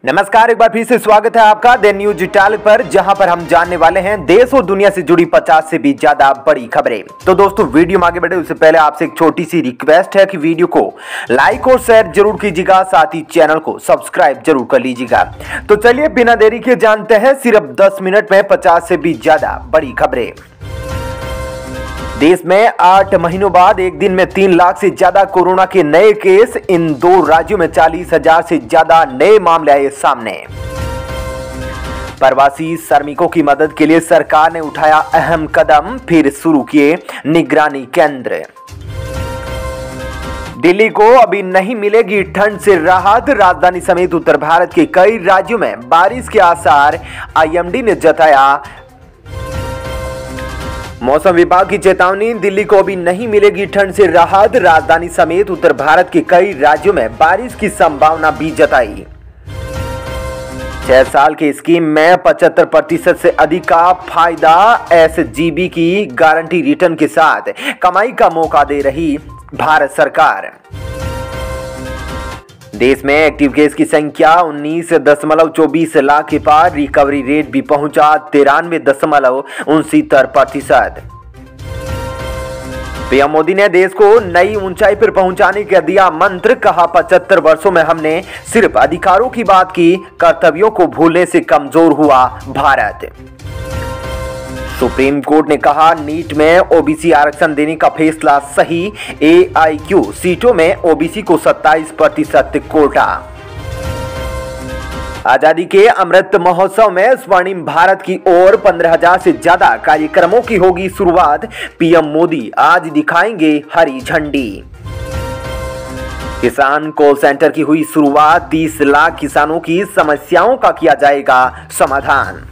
नमस्कार, एक बार फिर से स्वागत है आपका द न्यूज इटालिक पर, जहां पर हम जानने वाले हैं देश और दुनिया से जुड़ी 50 से भी ज्यादा बड़ी खबरें। तो दोस्तों, वीडियो में आगे बढ़े उससे पहले आपसे एक छोटी सी रिक्वेस्ट है कि वीडियो को लाइक और शेयर जरूर कीजिएगा, साथ ही चैनल को सब्सक्राइब जरूर कर लीजिएगा। तो चलिए बिना देरी के जानते हैं सिर्फ 10 मिनट में 50 से भी ज्यादा बड़ी खबरें। देश में 8 महीनों बाद एक दिन में 3 लाख से ज्यादा कोरोना के नए केस। इन 2 राज्यों में 40,000 से ज्यादा नए मामले आए सामने। प्रवासी श्रमिकों की मदद के लिए सरकार ने उठाया अहम कदम, फिर शुरू किए निगरानी केंद्र। दिल्ली को अभी नहीं मिलेगी ठंड से राहत। राजधानी समेत उत्तर भारत के कई राज्यों में बारिश के आसार, आईएमडी ने जताया। मौसम विभाग की चेतावनी, दिल्ली को अभी नहीं मिलेगी ठंड से राहत। राजधानी समेत उत्तर भारत के कई राज्यों में बारिश की संभावना भी जताई। 6 साल की स्कीम में 75% से अधिक का फायदा। एसजीबी की गारंटी रिटर्न के साथ कमाई का मौका दे रही भारत सरकार। देश में एक्टिव केस की संख्या 19.24 लाख के पार। रिकवरी रेट भी पहुंचा 93.69%। पीएम मोदी ने देश को नई ऊंचाई पर पहुंचाने का दिया मंत्र। कहा, 75 वर्षों में हमने सिर्फ अधिकारों की बात की, कर्तव्यों को भूलने से कमजोर हुआ भारत। सुप्रीम कोर्ट ने कहा, नीट में ओबीसी आरक्षण देने का फैसला सही। एआईक्यू सीटों में ओबीसी को 27% कोटा। आजादी के अमृत महोत्सव में स्वर्णिम भारत की ओर 15,000 से ज्यादा कार्यक्रमों की होगी शुरुआत। पीएम मोदी आज दिखाएंगे हरी झंडी। किसान कॉल सेंटर की हुई शुरुआत। 30 लाख किसानों की समस्याओं का किया जाएगा समाधान।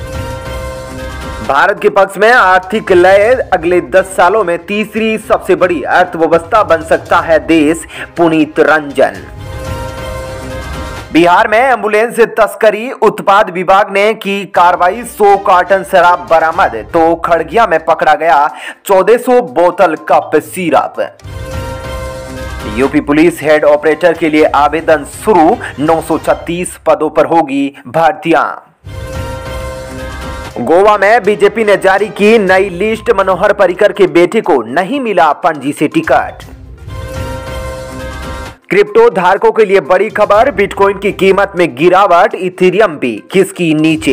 भारत के पक्ष में आर्थिक लय, अगले 10 सालों में तीसरी सबसे बड़ी अर्थव्यवस्था बन सकता है देश। पुनीत रंजन। बिहार में एम्बुलेंस तस्करी, उत्पाद विभाग ने की कार्रवाई। 100 कार्टन शराब बरामद। तो खड़गिया में पकड़ा गया 1400 बोतल cough syrup. UP police head operator के लिए आवेदन शुरू। 936 पदों पर होगी भर्तियां। गोवा में बीजेपी ने जारी की नई लिस्ट। मनोहर पर्रिकर के बेटे को नहीं मिला पणजी से टिकट। क्रिप्टो धारकों के लिए बड़ी खबर, बिटकॉइन की कीमत में गिरावट, इथेरियम भी खिसकी नीचे।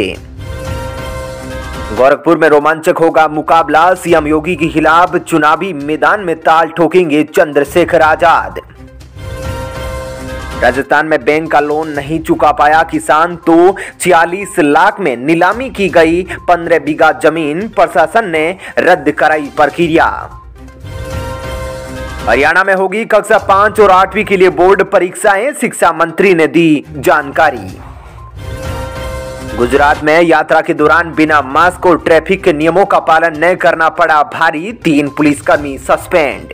गोरखपुर में रोमांचक होगा मुकाबला, सीएम योगी के खिलाफ चुनावी मैदान में ताल ठोकेंगे चंद्रशेखर आजाद। राजस्थान में बैंक का लोन नहीं चुका पाया किसान, तो 46 लाख में नीलामी की गई 15 बीघा जमीन, प्रशासन ने रद्द कराई प्रक्रिया। हरियाणा में होगी कक्षा 5 और 8वीं के लिए बोर्ड परीक्षाएं, शिक्षा मंत्री ने दी जानकारी। गुजरात में यात्रा के दौरान बिना मास्क और ट्रैफिक के नियमों का पालन न करना पड़ा भारी, 3 पुलिसकर्मी सस्पेंड।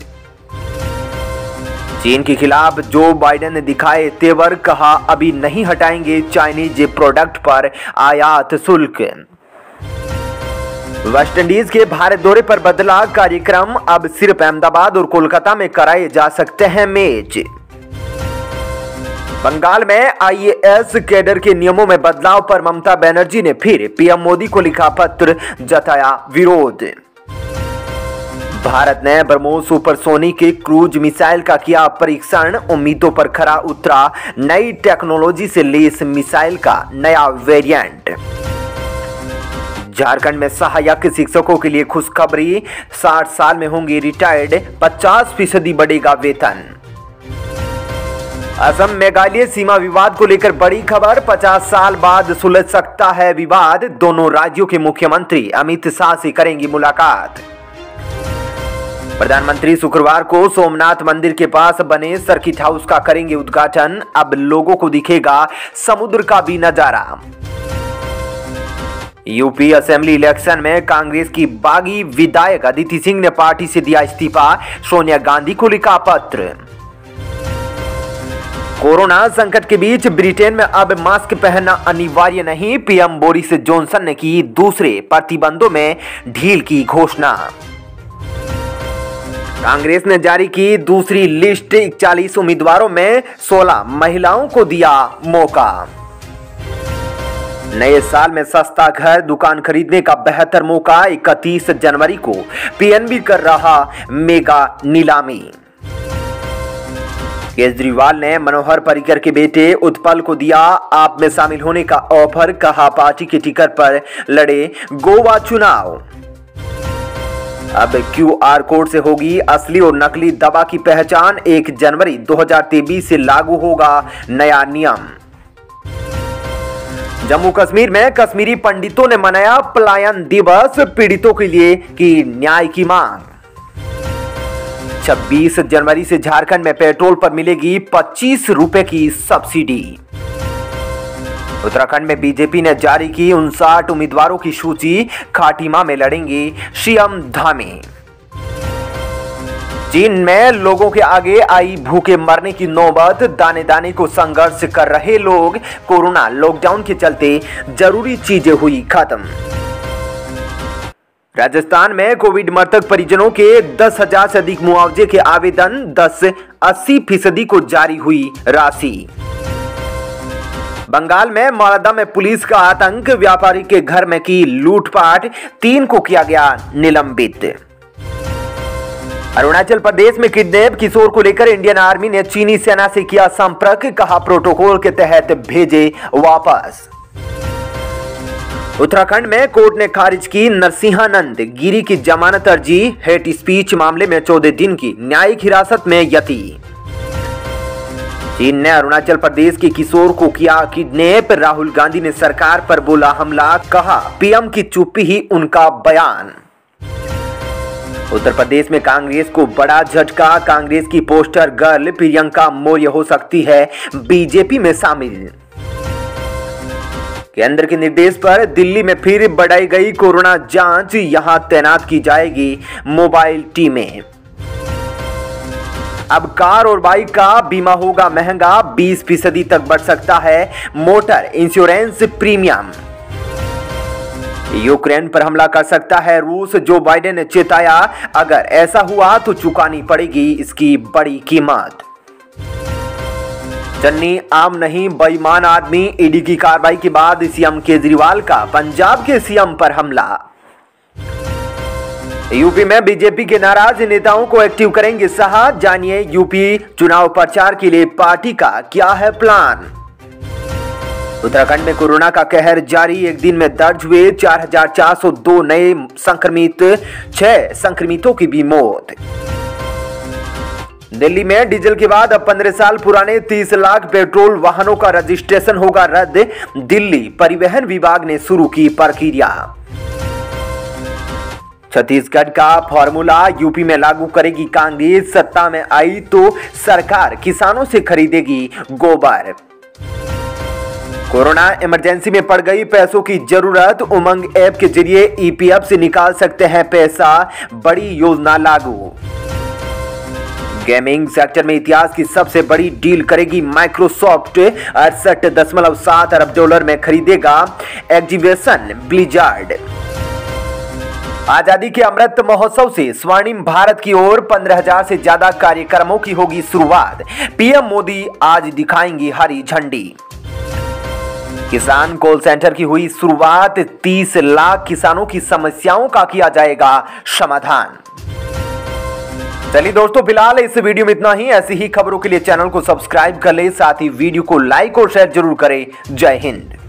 चीन के खिलाफ जो बाइडेन ने दिखाए तेवर, कहा अभी नहीं हटाएंगे चाइनीज प्रोडक्ट पर आयात शुल्क। वेस्टइंडीज के भारत दौरे पर बदला कार्यक्रम, अब सिर्फ अहमदाबाद और कोलकाता में कराए जा सकते हैं मैच। बंगाल में आईएएस कैडर के नियमों में बदलाव पर ममता बनर्जी ने फिर पीएम मोदी को लिखा पत्र, जताया विरोध। भारत ने ब्रह्मोस सुपरसोनिक के क्रूज मिसाइल का किया परीक्षण, उम्मीदों पर खरा उतरा। नई टेक्नोलॉजी से लेस मिसाइल का नया वेरिएंट। झारखंड में सहायक शिक्षकों के लिए खुशखबरी, 60 साल में होंगे रिटायर्ड, 50% बढ़ेगा वेतन। असम मेघालय सीमा विवाद को लेकर बड़ी खबर, 50 साल बाद सुलझ सकता है विवाद। दोनों राज्यों के मुख्यमंत्री अमित शाह से करेंगी मुलाकात। प्रधानमंत्री शुक्रवार को सोमनाथ मंदिर के पास बने सर्किट हाउस का करेंगे उद्घाटन। अब लोगों को दिखेगा समुद्र का भी नजारा। यूपी असेंबली इलेक्शन में कांग्रेस की बागी विधायक अदिति सिंह ने पार्टी से दिया इस्तीफा। सोनिया गांधी को लिखा पत्र। कोरोना संकट के बीच ब्रिटेन में अब मास्क पहनना अनिवार्य नहीं। पीएम बोरिस जॉनसन ने की दूसरे प्रतिबंधों में ढील की घोषणा। कांग्रेस ने जारी की दूसरी लिस्ट, 41 उम्मीदवारों में 16 महिलाओं को दिया मौका। नए साल में सस्ता घर दुकान खरीदने का बेहतर मौका। 31 जनवरी को पीएनबी कर रहा मेगा नीलामी। केजरीवाल ने मनोहर पर्रिकर के बेटे उत्पल को दिया आप में शामिल होने का ऑफर। कहा पार्टी के टिकट पर लड़े गोवा चुनाव। अब क्यूआर कोड से होगी असली और नकली दवा की पहचान। 1 जनवरी 2023 से लागू होगा नया नियम। जम्मू कश्मीर में कश्मीरी पंडितों ने मनाया पलायन दिवस। पीड़ितों के लिए की न्याय की मांग। 26 जनवरी से झारखंड में पेट्रोल पर मिलेगी 25 रुपए की सब्सिडी। उत्तराखंड में बीजेपी ने जारी की 59 उम्मीदवारों की सूची। खाटिमा में लड़ेंगे सीएम धामी। चीन में लोगों के आगे आई भूखे मरने की नौबत। दाने दाने को संघर्ष कर रहे लोग। कोरोना लॉकडाउन के चलते जरूरी चीजें हुई खत्म। राजस्थान में कोविड मृतक परिजनों के 10,000 से अधिक मुआवजे के आवेदन। 80% को जारी हुई राशि। बंगाल में मालदा में पुलिस का आतंक। व्यापारी के घर में की लूटपाट। 3 को किया गया निलंबित। अरुणाचल प्रदेश में किडनैप किशोर को लेकर इंडियन आर्मी ने चीनी सेना से किया संपर्क। कहा प्रोटोकॉल के तहत भेजे वापस। उत्तराखंड में कोर्ट ने खारिज की नरसिंहानंद गिरी की जमानत अर्जी। हेट स्पीच मामले में 14 दिन की न्यायिक हिरासत में यति। चीन ने अरुणाचल प्रदेश के किशोर को किया किडनैप। राहुल गांधी ने सरकार पर बोला हमला। कहा पीएम की चुप्पी ही उनका बयान। उत्तर प्रदेश में कांग्रेस को बड़ा झटका। कांग्रेस की पोस्टर गर्ल प्रियंका मौर्य हो सकती है बीजेपी में शामिल। केंद्र के निर्देश पर दिल्ली में फिर बढ़ाई गई कोरोना जांच। यहां तैनात की जाएगी मोबाइल टीमें। अब कार और बाइक का बीमा होगा महंगा। 20% तक बढ़ सकता है मोटर इंश्योरेंस प्रीमियम। यूक्रेन पर हमला कर सकता है रूस। जो बाइडेन ने चेताया अगर ऐसा हुआ तो चुकानी पड़ेगी इसकी बड़ी कीमत। चन्नी आम नहीं बेईमान आदमी। ईडी की कार्रवाई के बाद सीएम केजरीवाल का पंजाब के सीएम पर हमला। यूपी में बीजेपी के नाराज नेताओं को एक्टिव करेंगे शाह। जानिए यूपी चुनाव प्रचार के लिए पार्टी का क्या है प्लान। उत्तराखंड में कोरोना का कहर जारी। एक दिन में दर्ज हुए 4,402 नए संक्रमित। 6 संक्रमितों की भी मौत। दिल्ली में डीजल के बाद अब 15 साल पुराने 30 लाख पेट्रोल वाहनों का रजिस्ट्रेशन होगा रद्द। दिल्ली परिवहन विभाग ने शुरू की प्रक्रिया। छत्तीसगढ़ का फॉर्मूला यूपी में लागू करेगी कांग्रेस। सत्ता में आई तो सरकार किसानों से खरीदेगी गोबर। कोरोना इमरजेंसी में पड़ गई पैसों की जरूरत। उमंग ऐप के जरिए ईपीएफ से निकाल सकते हैं पैसा। बड़ी योजना लागू। गेमिंग सेक्टर में इतिहास की सबसे बड़ी डील करेगी माइक्रोसॉफ्ट। 68.7 अरब डॉलर में खरीदेगा एक्टिविजन ब्लिजार्ड। आजादी के अमृत महोत्सव से स्वर्णिम भारत की ओर 15,000 से ज्यादा कार्यक्रमों की होगी शुरुआत। पीएम मोदी आज दिखाएंगी हरी झंडी। किसान कॉल सेंटर की हुई शुरुआत। 30 लाख किसानों की समस्याओं का किया जाएगा समाधान। चलिए दोस्तों फिलहाल इस वीडियो में इतना ही। ऐसी ही खबरों के लिए चैनल को सब्सक्राइब कर ले। साथ ही वीडियो को लाइक और शेयर जरूर करें। जय हिंद।